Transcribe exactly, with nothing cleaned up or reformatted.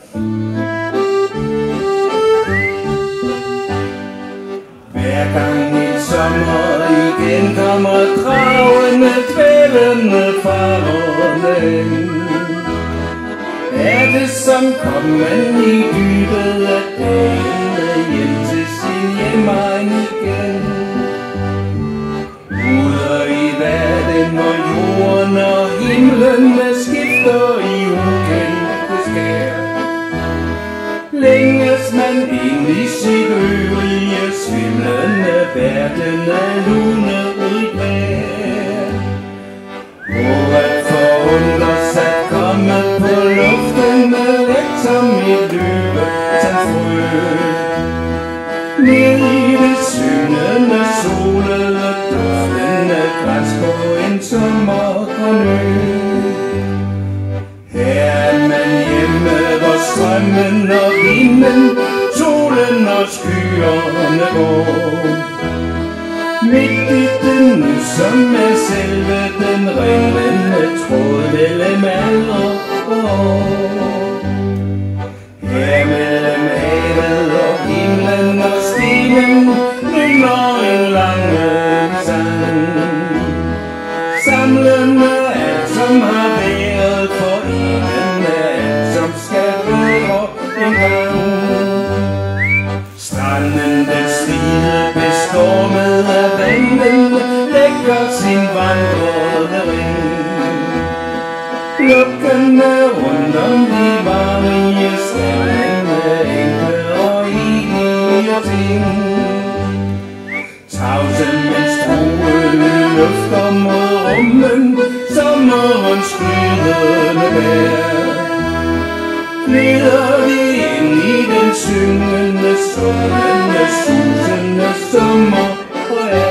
Hver gang et sommer igen kommer kravene dvælende fra rummen, er det som kommen i dybet af dagen hjem til sin hjemegn igen. Ude i verden, hvor jorden og himlen skifter i ukendte skær, længes man ind i sit øvrige svimlende verden af lunerigt vejr. Og at forundres at komme på luften er let som et løvetandsfrø. Ned i det syngende solede duftende græs på en sommergrøn ø. Her er man hjemme, hvor strømmen og vinden, solen og skyerne går. Midt i den nu, som er selve den ringende tråd mellem alder og år. Her mellem havet og himlen og stenen nynner en lange sang, samlende alt som har været, forenende alt som skal være en gang. Stranden den stride bestormet af vandet lægger sin vandrede ring. Lukkende rundt om de varige stærne, enkle og evige ting. Tavse mens troende lufter mod rummen, sommerens glødende vejr. Leder vi ind i den syngende, summende, susende sommer og